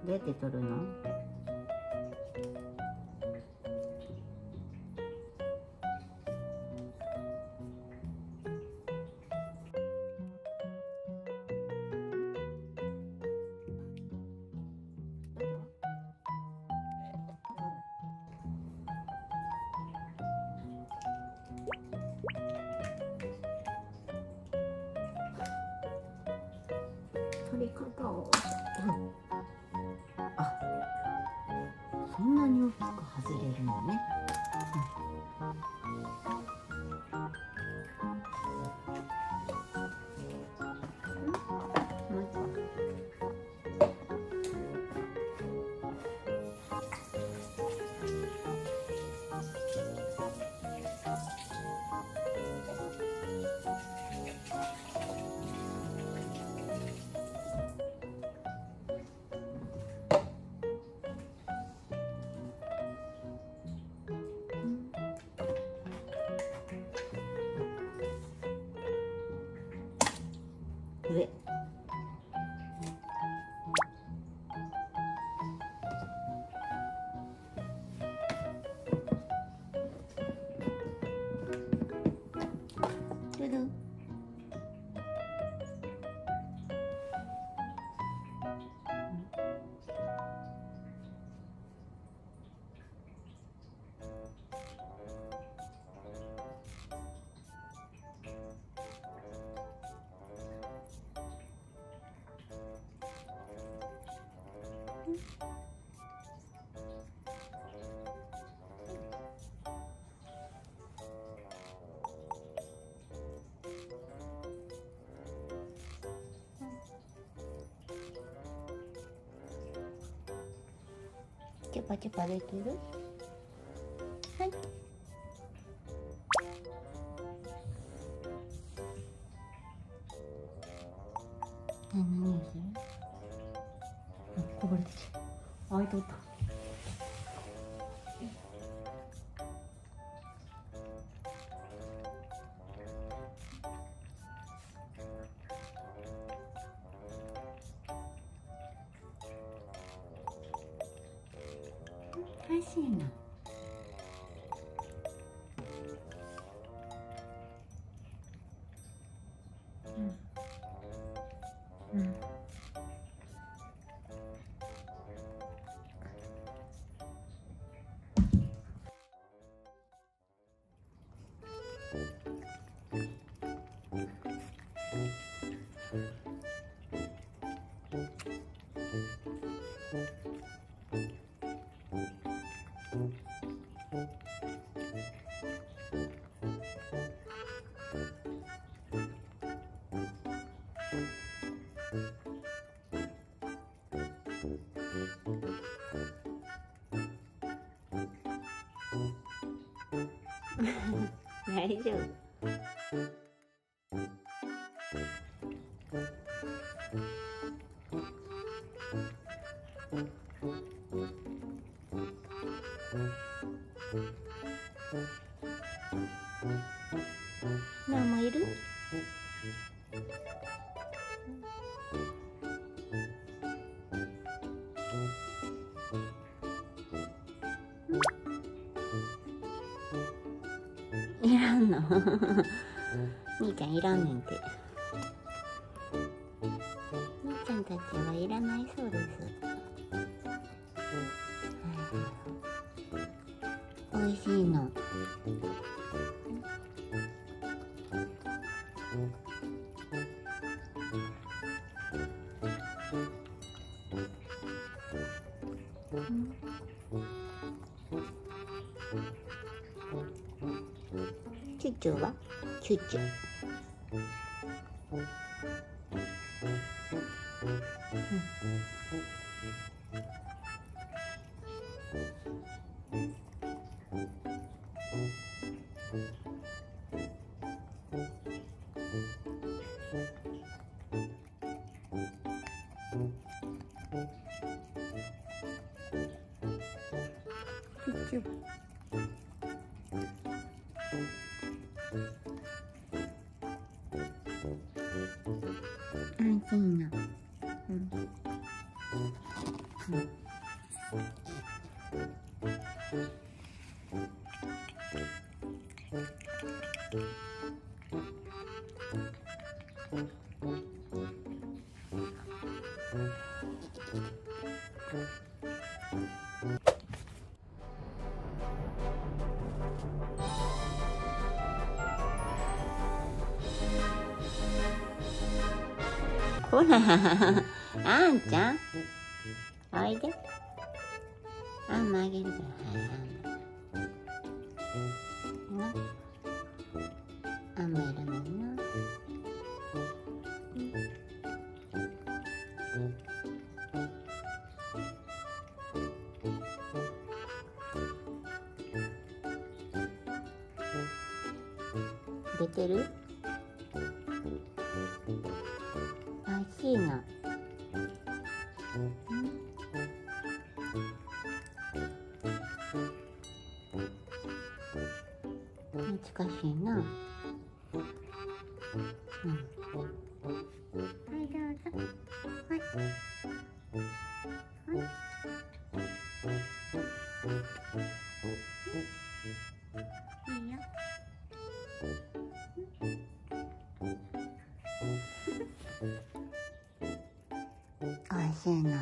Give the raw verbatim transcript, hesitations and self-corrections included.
うやって取るの？取り方を、うん、あ、そんなに大きく外れるのね。うん、もう一個。上。どうぞ。チュパチュパできる？はい。何にする？あ、こぼれてきた。あ、開いとった。おいしいな。うん。うん。大丈夫。ママいる？いらんの？みーちゃんいらんねんて。みーちゃんたちはいらないそうです。おいしいの。チュッチュは？チュッチュ。うん。チュッチュ。安心な。うん。 ほら、あんちゃん、おいで。あんまあげるから、はい、あんま。な、あんまいらないな。出てる？おいしいの。懐かしいな。うん。はい、どうぞ。はい。はい。いいよ。おいしいな。